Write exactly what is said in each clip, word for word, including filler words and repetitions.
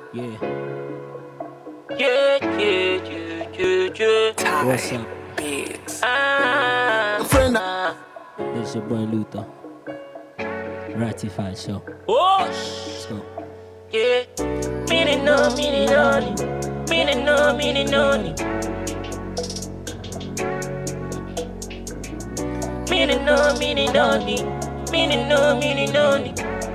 Yeah. Yeah, yeah, yeah, yeah, yeah. What's up? Ah, Friend. ah. This your boy Luther. Ratified show. Oh, Let's go. yeah. Meaning no, meaning no, meaning no, meaning no. Meaning no, meaning no, meaning no, meaning no.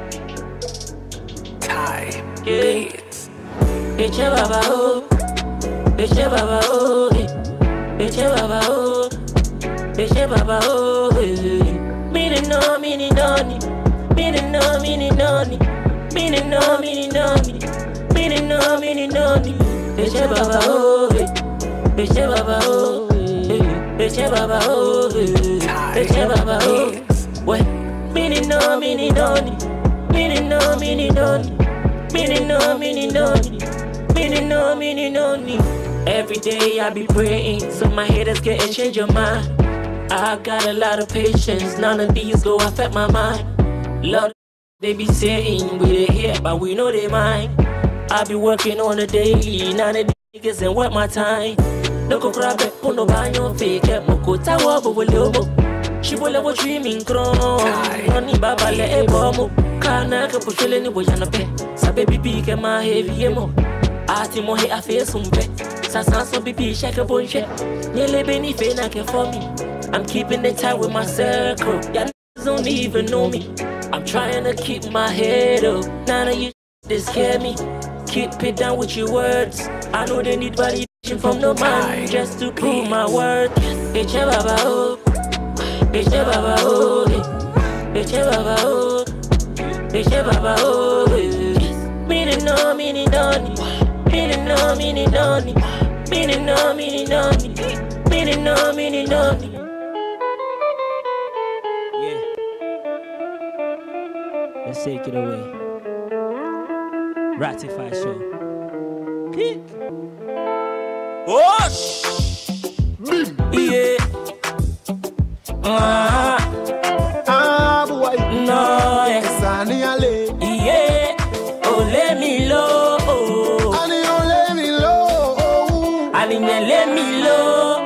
Time. Yeah. Bitch, baba oh, bitch, baba oh, bitch, baba oh, bitch, baba oh. Meaning no, meaning no, meaning no, meaning no, meaning no, meaning no, meaning no, meaning no. Bitch, baba oh, bitch, baba oh, bitch, baba oh, bitch, baba oh. What? Meaning no, meaning no, meaning no, meaning no. Meaning no, meaning no, meaning no, meaning no. Every day I be praying, so my haters can change your mind. I got a lot of patience, none of these go affect my mind. Lord, they be saying we they here, but we know they mind. I be working on a daily, none of these niggas ain't worth my time. Look go grab it, put no banyo fake, kept my coat, I walk over little. She will have a dreaming crown, honey baba le ebomo. Kana ka pushele ni boyana pe sa baby big and my heavy emo ati mo he afi sumpe sa san so bibi shake bonche nyele beni fe na ke for me. I'm keeping it tight with my circle, y'all don't even know me. I'm trying to keep my head up, none of you they scare me. Keep it down with your words, I know they need validation from no man just to prove my worth. Bitch baba oh, bitch baba oh, bitch baba oh. Bitch, baba, oh, meaning no, meaning no, meaning no, meaning no, meaning no, meaning no, meaning no, meaning no. Yeah. Let's take it away. Ratified show. Kick. Whoosh! Yeah. Ah. Ah, boy. No, yes. Sani ale. Yeah. Oh, let me low. Ani o let me low. Ali me let me low.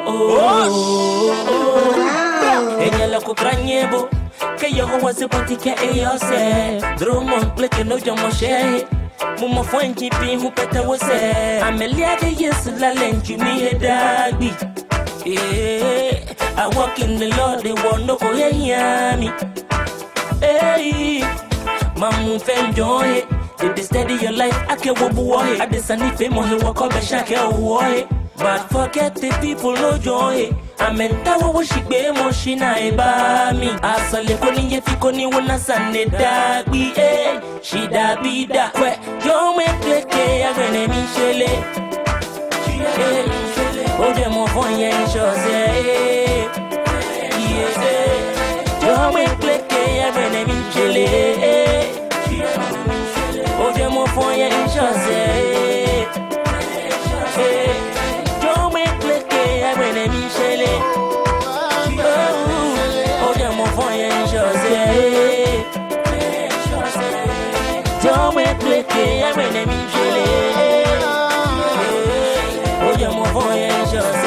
Enya la kukranyebo. Ke yo wase potike e yose. Drumo pleke no jomo she. Mumo fwenji pi hu peta wose. Amelia de yes la lenji mi hedagbi. Yeah, I walk in the Lord, they want no go hear me. Hey, mamu enjoy it. They be steady your life, I can't walk away. I just need fame on walk up and shake away. But forget the people no joy. I meant that what she be moshina eba me. I saw the koni ye fi koni wana sane dagbi. Eh, she da be da. Kwe, yo me pleke ya gane mi shele. Eh. Oh, they more fun, yeah, sure, say, yeah, don't make click, yeah, when I'm in Chile. Oh, they more fun, yeah, sure, say, don't make click, yeah, when I'm in Chile. Oh, they more fun, yeah, sure, say, don't make click, yeah, when I'm in Chile. Oh, they more fun, yeah.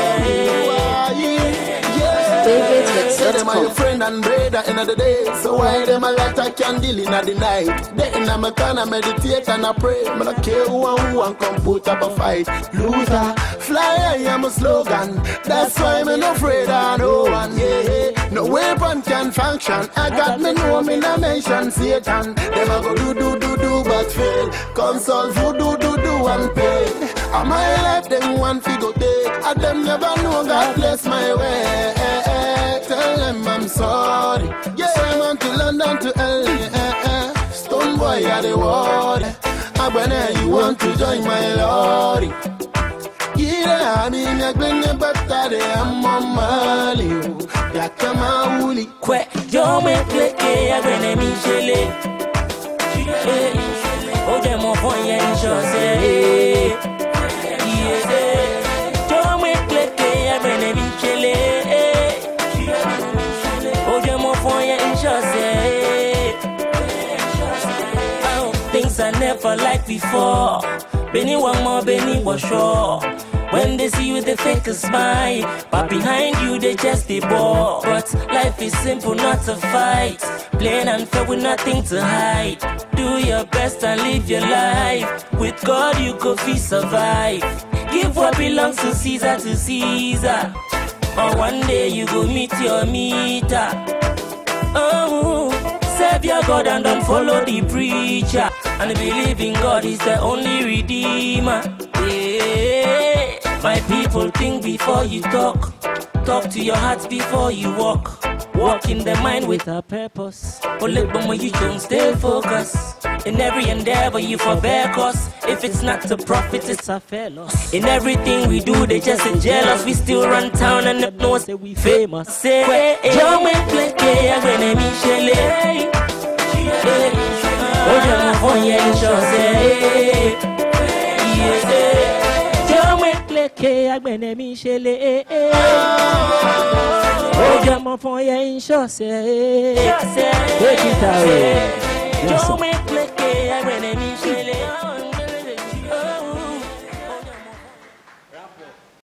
Say them are your friend and brother in the day. So why them a light a candle in the night? They in a corner meditate and I pray. But I care who and who and come put up a fight. Loser, fly I am a slogan. That's why I'm not afraid of no one. Yeah, no weapon can function. I got me know me na mention Satan. Them a go do do do do but fail. Console for do do do and pay. And my life them one figure day. And them never know God bless my way. Tell them I'm sorry. Yeah, I'm on to London to L A. Stone boy are the water. And when you want to join my lorry. Yeah, I mean, you're going to better than Mali. Ya kama uli. Kwe, yo me kleke ya gwene mi shele. Oh, dem on fon ye inchose. Yo me kleke ya gwene mi shele. Oh, dem on fon ye inchose. Things I never liked before. Benny one more, Benny was sure. When they see you, they fake a smile, but behind you, they just a ball. But life is simple, not a fight. Plain and fair with nothing to hide. Do your best and live your life. With God, you could feel survive. Give what belongs to Caesar to Caesar. Or one day you go meet your meter. Oh, serve your God and don't follow the preacher. And believe in God is the only redeemer. Yeah. My people, think before you talk. Talk to your heart before you walk. Walk in the mind with a purpose. Only when you don't stay focused. In every endeavor you forbear cause. If it's not a profit, it's a fair loss. In everything we do, they just jealous. We still run town and the know say we famous. Say, John went play I'm gonna be Shelley. Oh, John, my phone, yeah, sure say. John went play I'm gonna be Shelley. Oh, John, my phone, yeah, sure say. Take it away.